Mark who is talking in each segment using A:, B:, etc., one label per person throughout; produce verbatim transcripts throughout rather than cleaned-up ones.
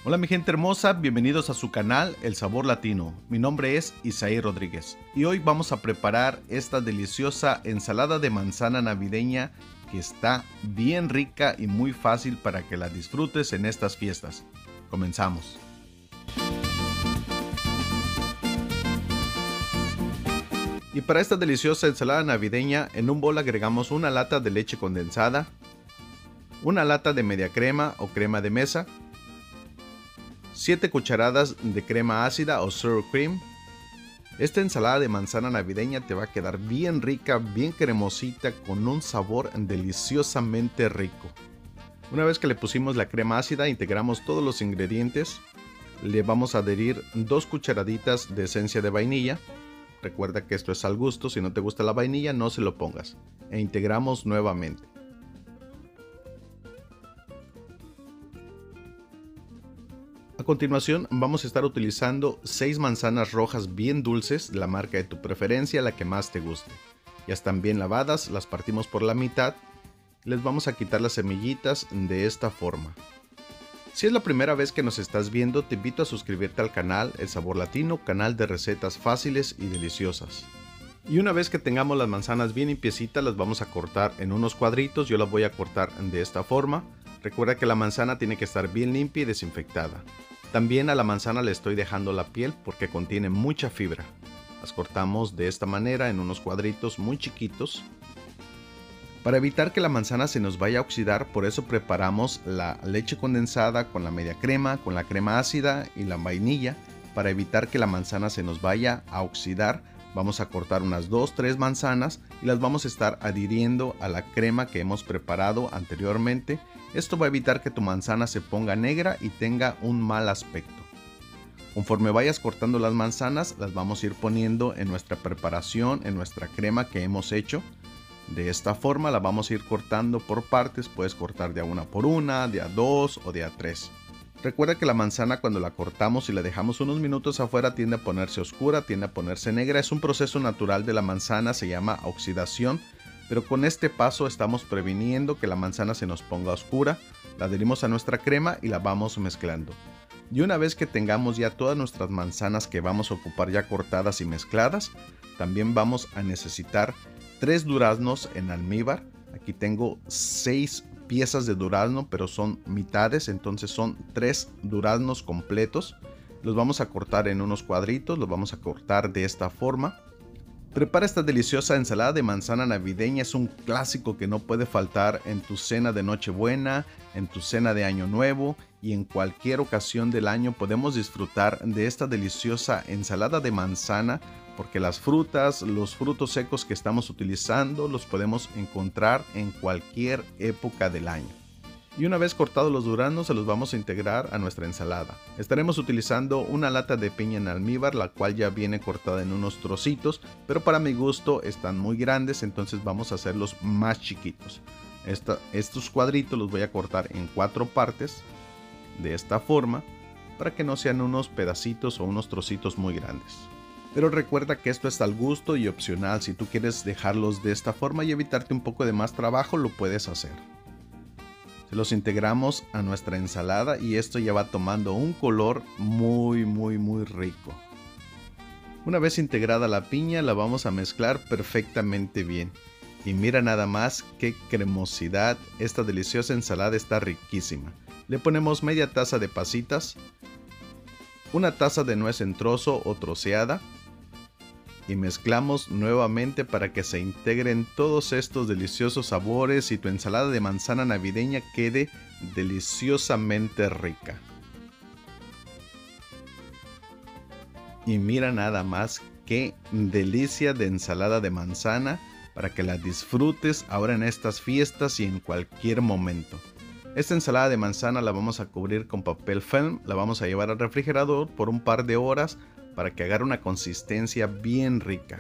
A: Hola mi gente hermosa, bienvenidos a su canal El Sabor Latino. Mi nombre es Isaí Rodríguez y hoy vamos a preparar esta deliciosa ensalada de manzana navideña que está bien rica y muy fácil para que la disfrutes en estas fiestas. Comenzamos. Y para esta deliciosa ensalada navideña, en un bol agregamos una lata de leche condensada, una lata de media crema o crema de mesa, siete cucharadas de crema ácida o sour cream. Esta ensalada de manzana navideña te va a quedar bien rica, bien cremosita, con un sabor deliciosamente rico. Una vez que le pusimos la crema ácida, integramos todos los ingredientes. Le vamos a adherir dos cucharaditas de esencia de vainilla. Recuerda que esto es al gusto, si no te gusta la vainilla no se lo pongas. E integramos nuevamente. A continuación vamos a estar utilizando seis manzanas rojas bien dulces, la marca de tu preferencia, la que más te guste. Ya están bien lavadas, las partimos por la mitad. Les vamos a quitar las semillitas de esta forma. Si es la primera vez que nos estás viendo, te invito a suscribirte al canal El Sabor Latino, canal de recetas fáciles y deliciosas. Y una vez que tengamos las manzanas bien limpiecitas, las vamos a cortar en unos cuadritos. Yo las voy a cortar de esta forma. Recuerda que la manzana tiene que estar bien limpia y desinfectada. También a la manzana le estoy dejando la piel porque contiene mucha fibra. Las cortamos de esta manera en unos cuadritos muy chiquitos. Para evitar que la manzana se nos vaya a oxidar, por eso preparamos la leche condensada con la media crema, con la crema ácida y la vainilla. Para evitar que la manzana se nos vaya a oxidar, vamos a cortar unas dos tres manzanas y las vamos a estar adhiriendo a la crema que hemos preparado anteriormente. Esto va a evitar que tu manzana se ponga negra y tenga un mal aspecto. Conforme vayas cortando las manzanas, las vamos a ir poniendo en nuestra preparación, en nuestra crema que hemos hecho. De esta forma la vamos a ir cortando por partes, puedes cortar de a una por una, de a dos o de a tres. Recuerda que la manzana cuando la cortamos y la dejamos unos minutos afuera tiende a ponerse oscura, tiende a ponerse negra. Es un proceso natural de la manzana, se llama oxidación. Pero con este paso estamos previniendo que la manzana se nos ponga oscura. La adherimos a nuestra crema y la vamos mezclando. Y una vez que tengamos ya todas nuestras manzanas que vamos a ocupar ya cortadas y mezcladas, también vamos a necesitar tres duraznos en almíbar. Aquí tengo seis piezas de durazno, pero son mitades, entonces son tres duraznos completos. Los vamos a cortar en unos cuadritos, los vamos a cortar de esta forma. Prepara esta deliciosa ensalada de manzana navideña, es un clásico que no puede faltar en tu cena de Nochebuena, en tu cena de Año Nuevo y en cualquier ocasión del año podemos disfrutar de esta deliciosa ensalada de manzana porque las frutas, los frutos secos que estamos utilizando los podemos encontrar en cualquier época del año. Y una vez cortados los duraznos se los vamos a integrar a nuestra ensalada. Estaremos utilizando una lata de piña en almíbar, la cual ya viene cortada en unos trocitos, pero para mi gusto están muy grandes, entonces vamos a hacerlos más chiquitos. Esta, estos cuadritos los voy a cortar en cuatro partes, de esta forma, para que no sean unos pedacitos o unos trocitos muy grandes. Pero recuerda que esto es al gusto y opcional, si tú quieres dejarlos de esta forma y evitarte un poco de más trabajo, lo puedes hacer. Se los integramos a nuestra ensalada y esto ya va tomando un color muy muy muy rico. Una vez integrada la piña la vamos a mezclar perfectamente bien. Y mira nada más qué cremosidad, esta deliciosa ensalada está riquísima. Le ponemos media taza de pasitas, una taza de nuez en trozo o troceada. Y mezclamos nuevamente para que se integren todos estos deliciosos sabores y tu ensalada de manzana navideña quede deliciosamente rica. Y mira nada más qué delicia de ensalada de manzana para que la disfrutes ahora en estas fiestas y en cualquier momento. Esta ensalada de manzana la vamos a cubrir con papel film, la vamos a llevar al refrigerador por un par de horas para que agarre una consistencia bien rica.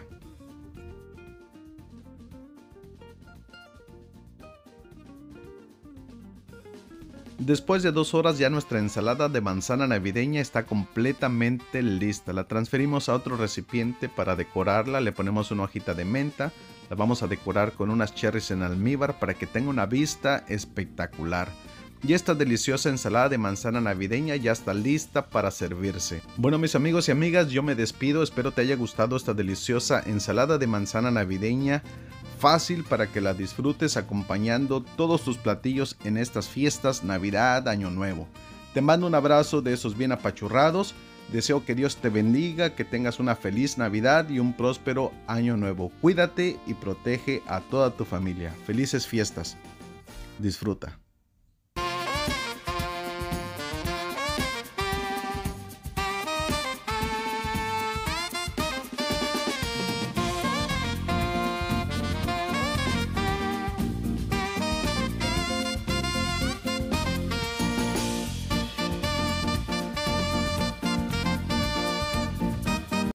A: Después de dos horas ya nuestra ensalada de manzana navideña está completamente lista. La transferimos a otro recipiente para decorarla, le ponemos una hojita de menta, la vamos a decorar con unas cherries en almíbar para que tenga una vista espectacular. Y esta deliciosa ensalada de manzana navideña ya está lista para servirse. Bueno, mis amigos y amigas, yo me despido. Espero te haya gustado esta deliciosa ensalada de manzana navideña. Fácil para que la disfrutes acompañando todos tus platillos en estas fiestas, Navidad, Año Nuevo. Te mando un abrazo de esos bien apachurrados. Deseo que Dios te bendiga, que tengas una feliz Navidad y un próspero Año Nuevo. Cuídate y protege a toda tu familia. Felices fiestas. Disfruta.